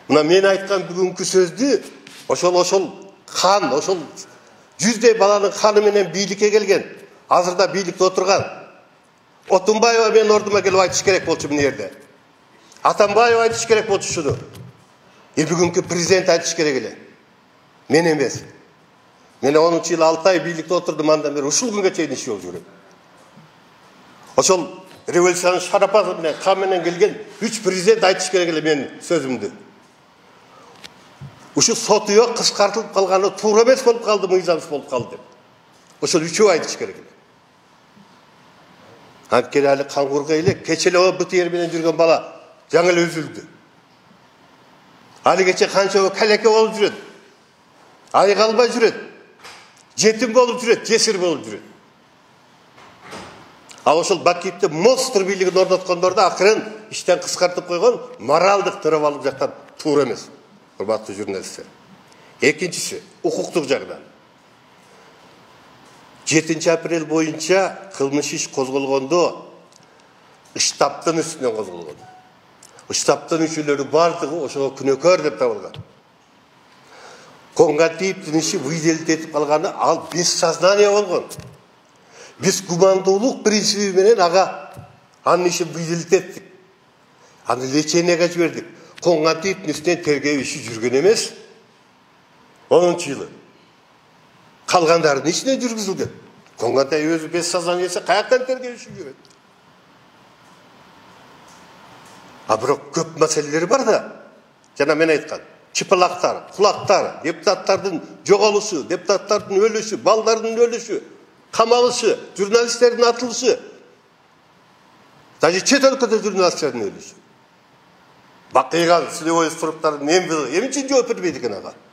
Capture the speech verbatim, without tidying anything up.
Мына мен айткан бүгүнкү сөздү ошол ошол хан, ошол жүздөй баланын ханы менен бийликке келген, азырда бийликте отурган Отунбаева мен ордума келип айтыш керек болчу мына жерде. Атамбаева айтыш керек болчу ушуну. И бүгүнкү президент айтыш керек эле. Мен эмес. Мен онунчу жылы алты ай бийликте отурдум, андан бери ушул күнгө чейин иш болуп жүрөм. Ошол революциянын шарапаты менен кан менен келген үч президент айтыш керек эле менин сөзүмдү. Ушу сотуя кыскартылып калганы туура эмес болуп калды, мыйзамсыз болуп калды деп. Ошол үчөө айтыш керек эле. Анткени али каңгурга эле кече эле БТР менен жүргөн бала жаңы эле үзүлдү. Али кече канча калеке болуп жүрөт. Айыга албай жүрөт. Жетим болуп жүрөт, жесир болуп жүрөт. Ал ошол Бакиевди монстр бийлигин орноткондорду акырын иштен кыскартып койгон моралдык тырып алып жаткан туура эмес. Урматтуу журналисттер. Экинчиси, укуктук жагдан. жетинчи апрель боюнча кылмыш иш козголгондо штабтын үстүнөн козголгон. Штабтын мүчөлөрү бардыгы ошого күнөөкөр деп табылган. Конгатиевдин иши выделить этип калганы ал без сознания болгон. Биз гумандуулук принциби менен ага анын ишин выделить эттик. Аны леченияга жибердик. Конгатиевдин үстүнөн тергөө иши жүргөн эмес. онунчу жылы. Калгандардын ичине жүргүзүлгөн. Конгатиев өзү без сознаниясы каяктан тергөө иши жүрөт? А бирок көп маселелери бар да. Жана мен айткан, чыпылактар, кулактар, депутаттардын жоголушу, депутаттардын өлүшү, балдардын өлүшү, камалышы, журналисттердин атылышы, даже чет өлкөдө журналисттердин өлүшү. Бакыйга силебой структардын эмне эмне үчүн жооп бербейт экен ага?